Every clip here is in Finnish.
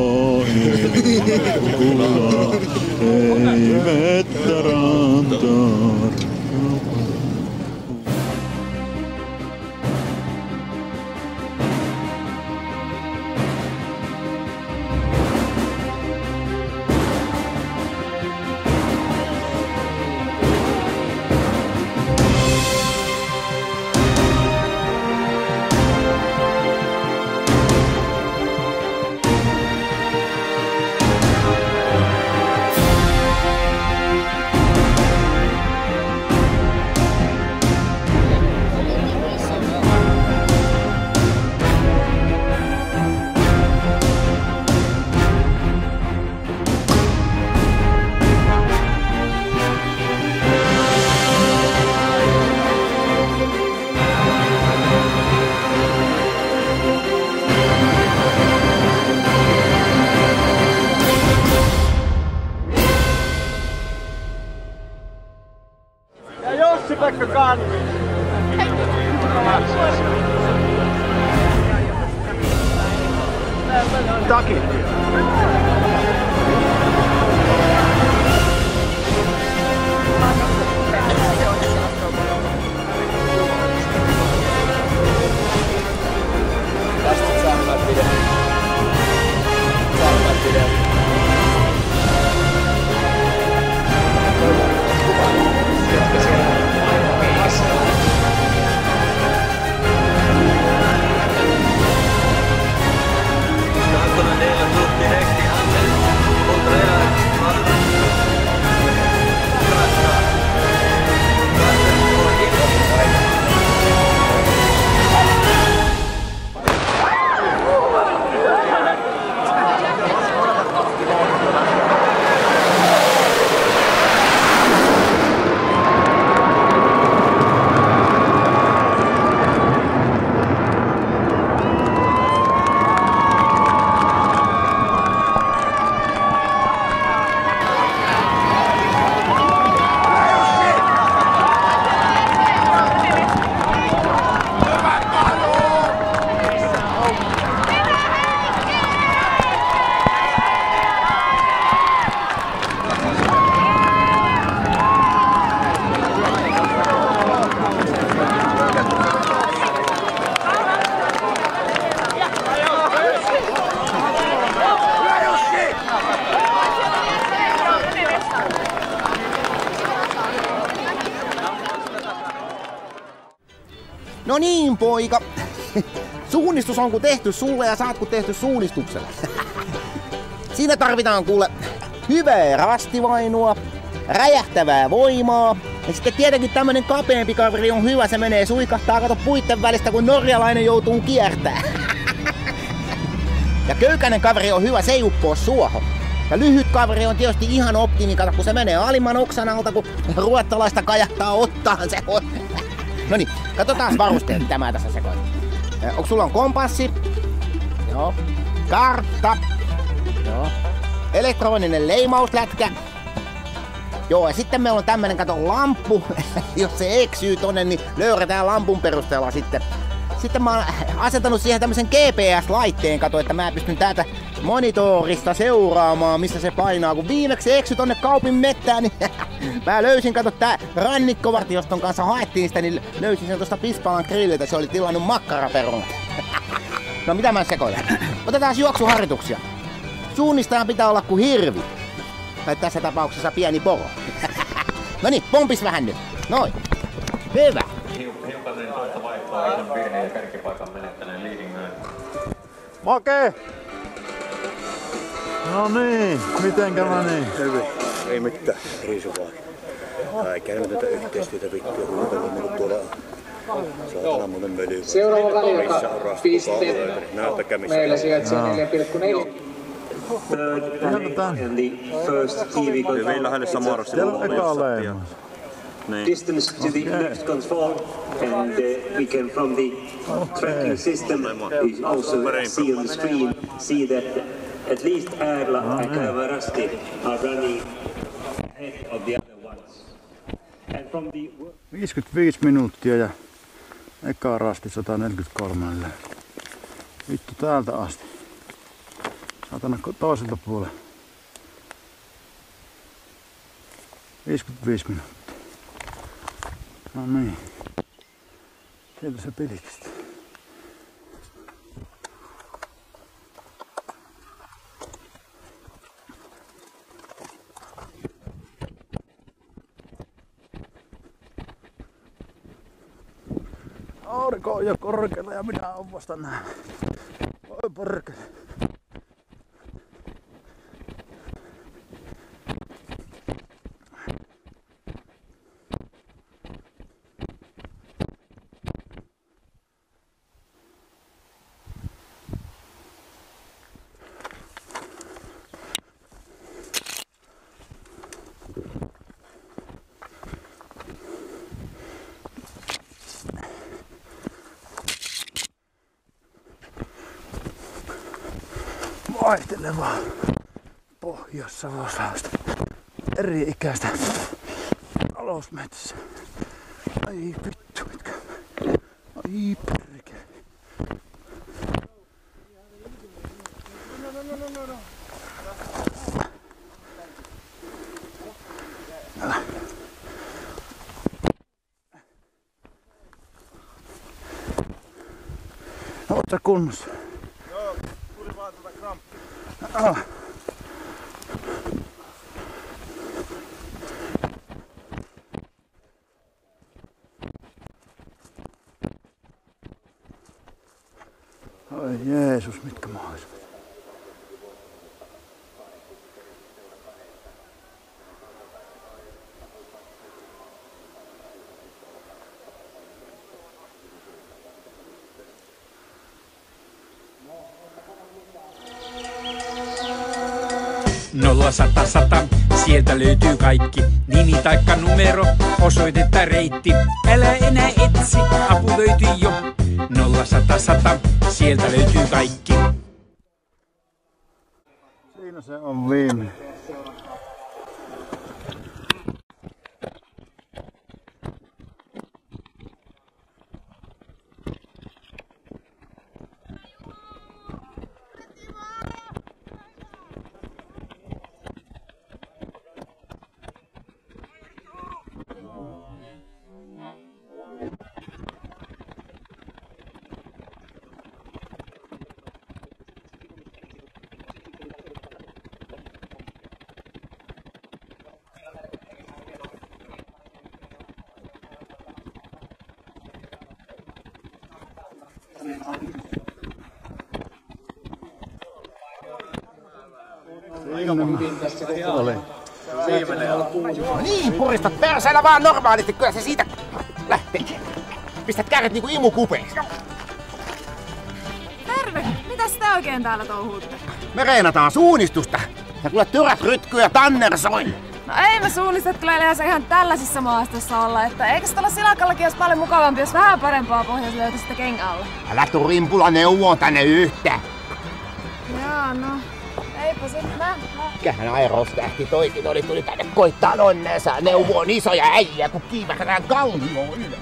ei vettä rantaan. Jussi-Pekka Kanni. Taki. Tästä saankaan pidä. Saankaan pidä. No niin, poika. Suunnistus on kun tehty sulle ja saat kun tehty suunnistuksella. Siinä tarvitaan kuule hyvää rastivainua, räjähtävää voimaa. Ja sitten tietenkin tämmönen kapeampi kaveri on hyvä, se menee suikahtaa kato puitten välistä kun norjalainen joutuu kiertää. Ja köykäinen kaveri on hyvä, se ei uppoo suohon. Ja lyhyt kaveri on tietysti ihan optimi, kato kun se menee alimman oksan alta, kun ruottalaista kajahtaa ottaan se on. No niin, katsotaan varusteet, mitä mä tässä sekoin. Onko sulla on kompassi? Joo. Kartta. Joo. Elektroninen leimauslätkä. Joo, ja sitten meillä on tämmönen, kato, lamppu. Jos se eksyy tonne, niin löydetään lampun perusteella sitten. Sitten mä oon asentanut siihen tämmösen GPS-laitteen, kato, että mä pystyn täältä monitorista seuraamaan, missä se painaa. Kun viimeksi se eksy tonne kaupin mettään, niin mä löysin, kato, tää rannikkovartioston kanssa haettiin sitä, niin löysin sen tosta Pispalan grilliltä, se oli tilannut makkaraperunat. No mitä mä sekoilen? Otetaan juoksuharjoituksia. Suunnistajan pitää olla kuin hirvi. Tai tässä tapauksessa pieni poro. No niin, pompis vähän nyt. Noin. Hyvä. Hiukan niin tuosta vaihtoa ajan virheen ja kärkipaikan menettäneen leading man. Make! No niin, mitenkä meni? Hyvin. Ei mitään, riisuvaa. Käymätöntä yhteistyötä vittua huutelua niinku tuolla saatana muuten mölyy. Seuraava väliaika piste. Meillä sijaitsee 4,4. And the first TV control. Distance to the next control, and we can from the tracking system we also see on the screen that at least Erla and Kavarasti are running ahead of the other ones. And from the 55 minuuttia ja eka rasti 143. Vittu täältä asti. Tonne toiselta puolelle. 55 minuuttia. No niin. Sieltä se pilkistä. Aurinko on jo korkealla ja minä on vasta näin. Oi porkele. Vaihtelevaa pohjois-savolaista eri ikäistä talousmetsissä. Ai vittu mitkä. Ai perkele. Oot sä kunnossa? Joo, tuli vaan tuota kramppia. Oi Jeesus, mitkä mahdollisuudet. Nolla 100 100, sieltä löytyy kaikki. Nimi taikka numero, osoite tai reitti. Älä enää etsi, apu löytyy jo. 0 100 100, sieltä löytyy kaikki. Siinä se on viimeinen. Oli. No niin, puristat perseellä vaan normaalisti, kyllä se siitä lähtee. Pistät kärret niinku imukupeiksi. Terve! Mitäs te oikein täällä touhuutte? Me reenataan suunnistusta. Ja kuule tyrät rytkyy ja tanner soi. No ei me suunnistat kyllä yleensä ihan tällaisissa maastossa olla, että eikös tuolla silakallakin olisi paljon mukavampi, jos vähän parempaa pohjaa löytäisitte kengän alla? Älä tuu rimpulla neuvoon tänne yhtä. Jaa, no. Eipä se mä. Mikähän aerostähti toikin oli, tuli tänne koittaa onneensa neuvoon isoja äijä, kun kiivähdään kallioon ylös.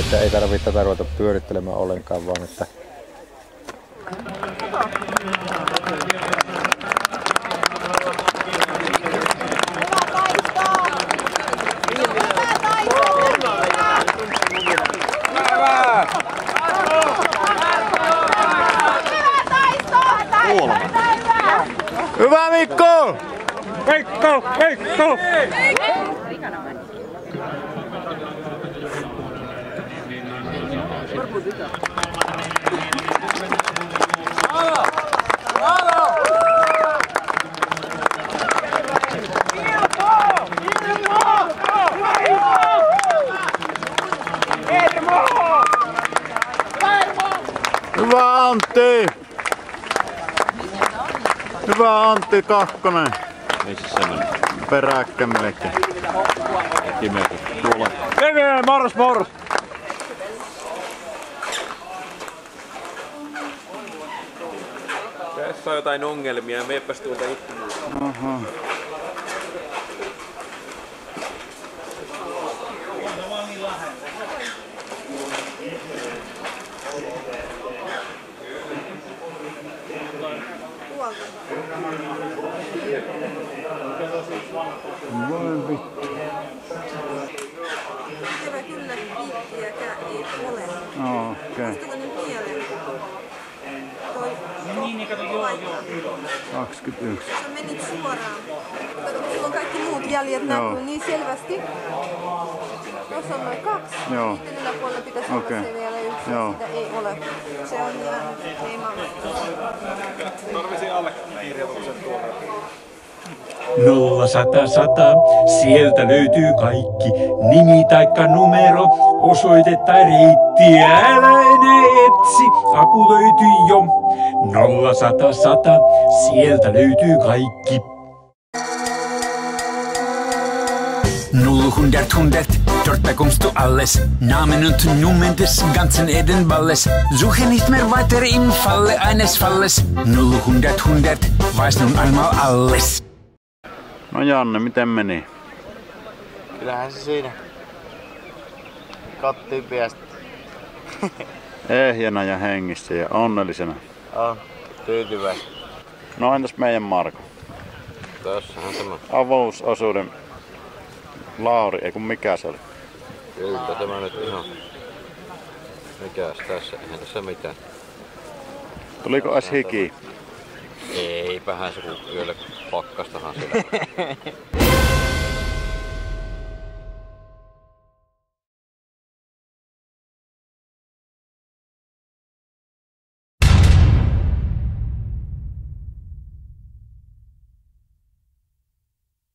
että ei tarvitse tätä ruveta pyörittelemään ollenkaan, vaan että Hyvä Mikko! Veikko! Veikko! Hyvä Antti! Hyvä Antti Kakkonen! missä se meni? Peräkkä melkein. Kimeäkin. Tuolla. Kevee, mors mors! Tässä on jotain ongelmia, meepäs tuolta ikkunasta. Aha. Voi vittu. Ikävä kyllä piikkiäkään ei ole. Okei. Muistuuko niin mieleen? Toi paikka. 21. Sä menit suoraan. Kato, kun sulla on kaikki muut jäljet näkyy niin selvästi. Tuossa on noin 2. Joo. Sitten yläpuolella pitäisi olla se vielä 1. Joo. Sitä ei ole. Se on jäänyt. Ei mahdollista. Tarvisi alle kirjoituksen tuolla. 0 100 sieltä löytyy kaikki. Nimi taikka numero, osoite tai reitti. Älä enää etsi, apu löytyy jo. 0 100 sieltä löytyy kaikki. 0 dort bekommst du alles. Namen und Nummern des ganzen Erdenballes. Suche nicht mehr weiter im Falle eines Falles. 0 100 weiß nun einmal alles. No Janne, miten meni? Kyllähän se siinä kattiin piästä. Ehjänä ja hengissä ja onnellisena. On, tyytyväinen. No entäs meidän Marko? Tossahan tämä. Avausosuuden Lauri, ei kun mikä se oli? Kyllä tämä nyt ihan... Mikäs tässä? Eihän tässä mitään. Tuliko edes hiki? Eipähän se kun yöllä pakkastahan siellä.